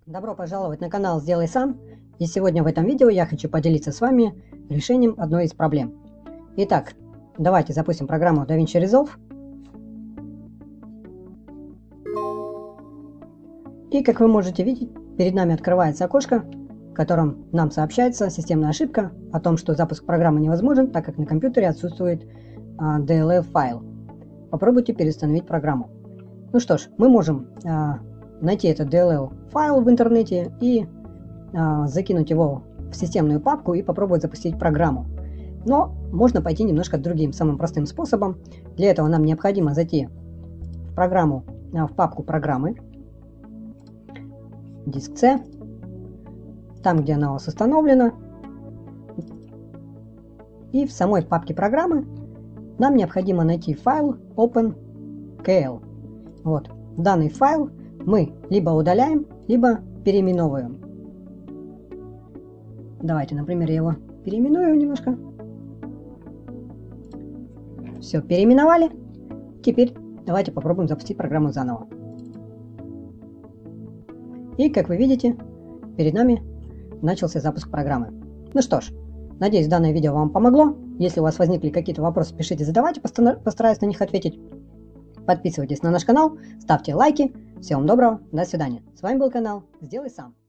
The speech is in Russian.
Добро пожаловать на канал «Сделай сам», и сегодня в этом видео я хочу поделиться с вами решением одной из проблем. Итак, давайте запустим программу DaVinci Resolve. И как вы можете видеть, перед нами открывается окошко, в котором нам сообщается системная ошибка о том, что запуск программы невозможен, так как на компьютере отсутствует DLL файл. Попробуйте переустановить программу. Ну что ж, мы можем найти этот DLL файл в интернете и закинуть его в системную папку и попробовать запустить программу. Но можно пойти немножко другим, самым простым способом. Для этого нам необходимо зайти в программу, в папку программы, диск C, там, где она у вас установлена. И в самой папке программы нам необходимо найти файл OpenKL. Вот, данный файл мы либо удаляем, либо переименовываем. Давайте, например, я его переименую немножко. Все, переименовали. Теперь давайте попробуем запустить программу заново. И, как вы видите, перед нами начался запуск программы. Ну что ж, надеюсь, данное видео вам помогло. Если у вас возникли какие-то вопросы, пишите, задавайте, постараюсь на них ответить. Подписывайтесь на наш канал, ставьте лайки. Всего вам доброго, до свидания. С вами был канал «Сделай сам».